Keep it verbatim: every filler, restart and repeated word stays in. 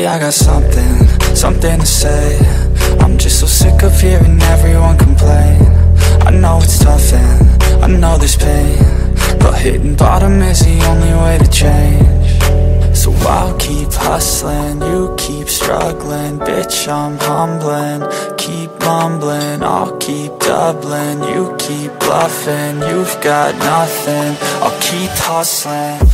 I got something, something to say. I'm just so sick of hearing everyone complain. I know it's tough and I know there's pain, but hitting bottom is the only way to change. So I'll keep hustling, you keep struggling. Bitch, I'm humbling, keep mumbling. I'll keep doubling, you keep bluffing. You've got nothing, I'll keep hustling.